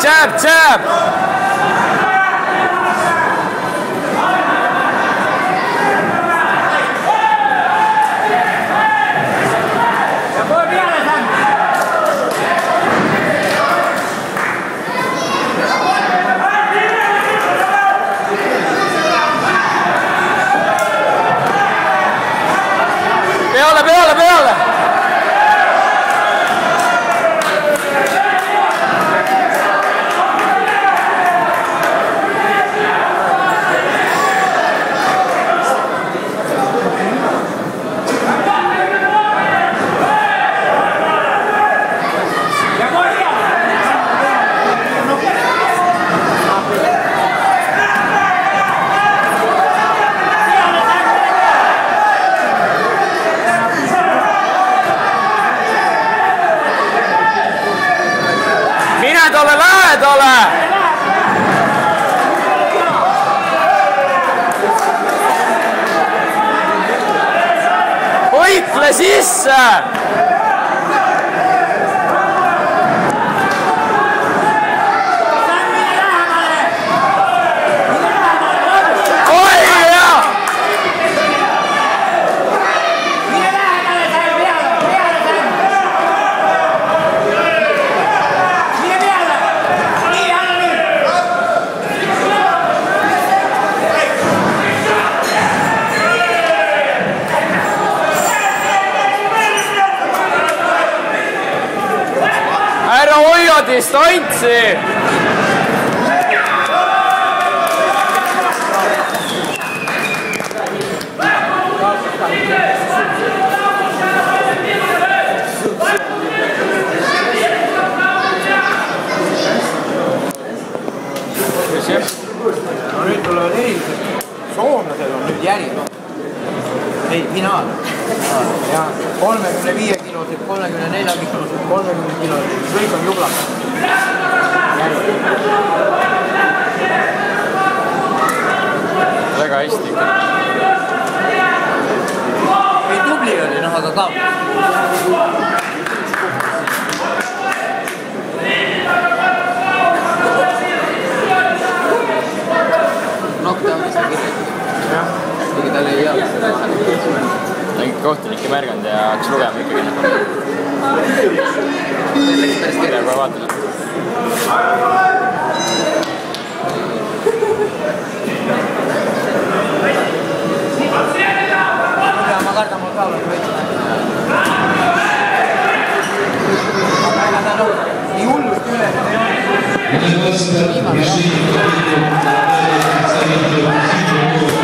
jab! Peale! Lähedale! Hoitle sisse! Ära hoia distantsi! No nüüd tulevad erilised. Soomlased on nüüd järjema. Ei, finaal. Ja 35 kilosed, 34 kilosed, 30 kilosed. Kõik on jublad. Väga hästi ikka. Ei tubli oli, noh, aga ka. Knockdownis on kirjalik. Kuigi tal ei jää. Mingi kohtunik ei märganud ja hakkas lugema ikkagi. Meil läks päris kirja. Kohe vaatan. Ma kardan mul ka olen võitma. Aga ta nõud. Nii hullust üle, et ei ole. Viimane